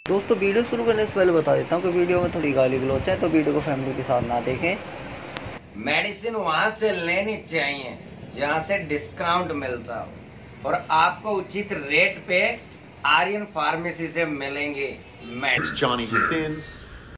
दोस्तों वीडियो शुरू करने से पहले बता देता हूँ कि वीडियो में थोड़ी गाली गलौच है, तो वीडियो को फैमिली के साथ ना देखें। मेडिसिन वहाँ से लेनी चाहिए जहाँ से डिस्काउंट मिलता हो और आपको उचित रेट पे आर्यन फार्मेसी से मिलेंगे। It's Johnny Sins.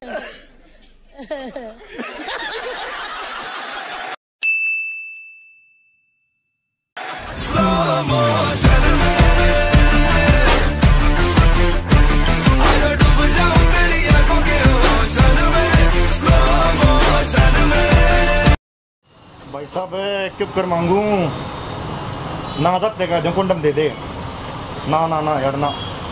भाई साहब क्यों कर मांगू ना सकते कह दूँ कुंडम दे दे ना ना ना यार ना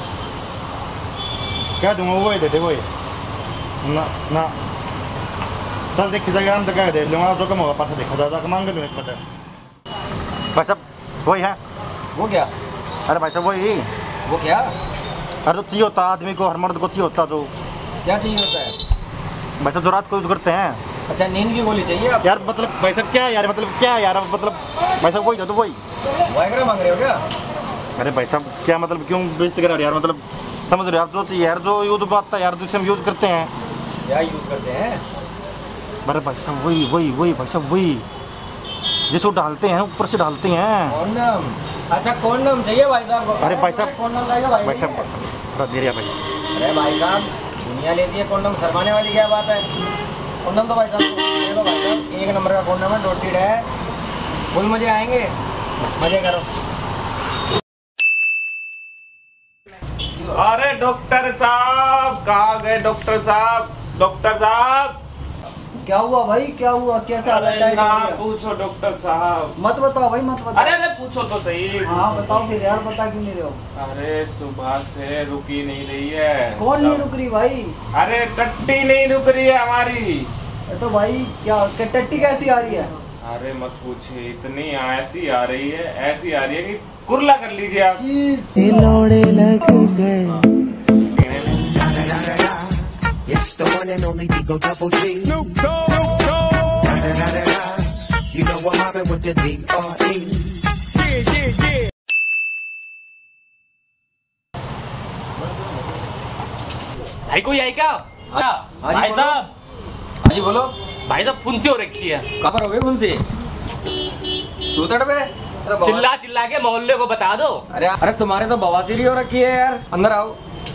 कह दूँगा वो ही दे दे वो ना ना चल देख जाएगा हम तो कह दे लूँगा जो कम होगा पास देखा जाएगा मांग लूँ एक पता भाई साहब वही है। वो क्या? अरे भाई साहब वही वो क्या? अरे तो चाहिए होता आदमी को, हर मर्द को चाहिए होता जो क्या चाहिए होता है भाई साहब जो रात को यूज करते हैं। अच्छा नींद की गोली चाहिए आप? यार मतलब भाई साहब क्या यार मतलब क्या यार मतलब भाई साहब वही था तो वही वाइग्रा मांग रहे हो क्या? अरे भाई साहब क्या मतलब क्यों बेइज्जती करा रहे यार मतलब समझ रहे हो आप जो चाहिए यार जो यूज बात था यार जिसे हम यूज करते हैं। क्या यूज करते हैं? अरे भाई साहब वही वही वही भाई साहब वही जिसको डालते हैं ऊपर से डालते हैं कॉन्डम। अच्छा कॉन्डम चाहिए भाई साहब को? अरे भाई साहब कॉन्डम चाहिए भाई साहब थोड़ा देर है भाई। अरे भाई साहब दुनिया लेती है कॉन्डम, शर्माने वाली क्या बात है? कॉन्डम तो भाई साहब ले लो भाई साहब, एक नंबर का कॉन्डम है, डॉटेड है, फुल मजे आएंगे, मजे करो। अरे डॉक्टर साहब कहाँ गए? डॉक्टर साहब, डॉक्टर साहब क्या हुआ भाई, क्या हुआ, कैसा हालत है? ना पूछो डॉक्टर साहब। मत बताओ भाई मत बताओ। अरे पूछो तो सही। हाँ बताओ फिर यार, बता क्यों नहीं रहे हो? अरे सुबह से रुकी नहीं रही है। कौन नहीं रुक रही भाई? अरे टट्टी नहीं रुक रही है हमारी। तो भाई क्या टट्टी कैसी आ रही है? अरे मत पूछिए, इतनी ऐसी आ रही है, ऐसी आ रही है कि कुर्ला कर लीजिए आप। लौड़े लग गए। It's the one and only Digo Double G. Snoop Dogg. You know I'm mobbing with the D.R.E. Yeah. भाई कोई आई क्या? भाई साहब। हाँ जी बोलो। भाई साहब फुंसी हो रखी है। कहाँ पर हो गई फुंसी? चूतड़ पे? चिल्ला चिल्ला के मोहल्ले को बता दो। अरे तुम्हारे तो बवासीर हो रखी है यार, अंदर आओ।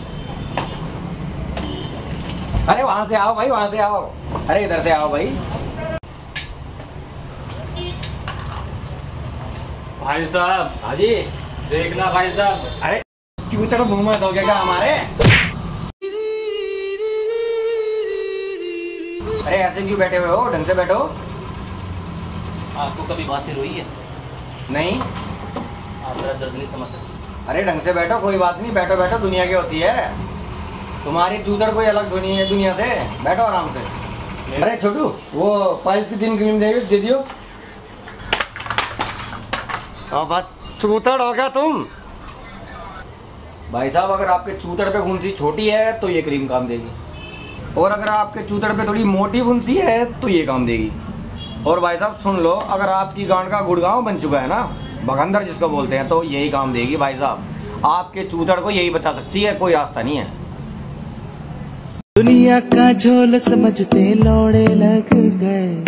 अरे वहां से आओ भाई, वहां से आओ। अरे इधर से आओ भाई। भाई साहब। हाँ जी देखना भाई साहब। अरे चूतड़ मुंह में दोगे क्या हमारे? अरे ऐसे क्यों बैठे हुए हो? ढंग से बैठो। आपको कभी बवासीर हुई है? नहीं। आप मेरा दर्द नहीं समझ सकते। अरे ढंग से बैठो, कोई बात नहीं, बैठो बैठो, दुनिया की होती है। तुम्हारी चूतड़ कोई अलग दुनिया है दुनिया से, बैठो आराम से। अरे छोटू वो पाइल्स की 3 क्रीम दे दियो। बात चूतड़ हो गया तुम। भाई साहब अगर आपके चूतड़ पे फुंसी छोटी है तो ये क्रीम काम देगी, और अगर आपके चूतड़ पे थोड़ी मोटी फुंसी है तो ये काम देगी। और भाई साहब सुन लो, अगर आपकी गांड का गुड़गांव बन चुका है ना, भगंदर जिसको बोलते हैं, तो यही काम देगी भाई साहब। आपके चूतड़ को यही बचा सकती है, कोई रास्ता नहीं है। दुनिया का झोल समझते लौड़े लग गए।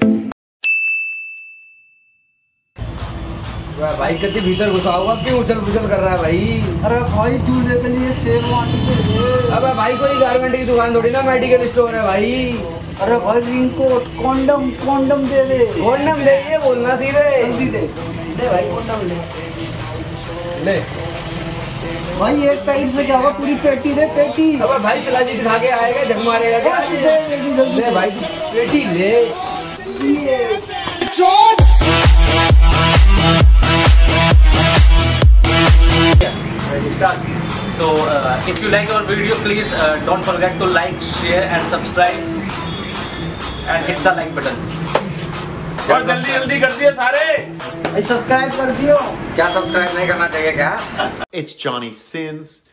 भाई कति भीतर घुसा हुआ, क्यों उछल पुछल कर रहा है भाई? अरे भाई दूल्हे के लिए शेरवानी चाहिए। अबे भाई कोई गारमेंट की दुकान थोड़ी ना मेडिकल स्टोर है भाई। अरे भाई रिंगकोट कॉन्डम कॉन्डम दे दे। कॉन्डम दे, ये बोलना सीधे। जल्दी दे ले भाई कॉन्डम ले भाई। एक पैकेट से क्या होगा, पूरी पेटी दे पेटी। अबे भाई पिलाजी दिखा के आएगा, झक मारेगा क्या? ले भाई पेटी ले। So if you like our video, please don't forget to like, share and subscribe and hit the like button. और जल्दी जल्दी कर दिए सारे। सब्सक्राइब कर दियो। क्या सब्सक्राइब नहीं करना चाहिए क्या? It's Johnny Sins.